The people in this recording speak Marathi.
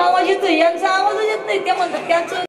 आवाज येतोय यांचा आवाजच येत नाही त्या म्हणतात त्यांचं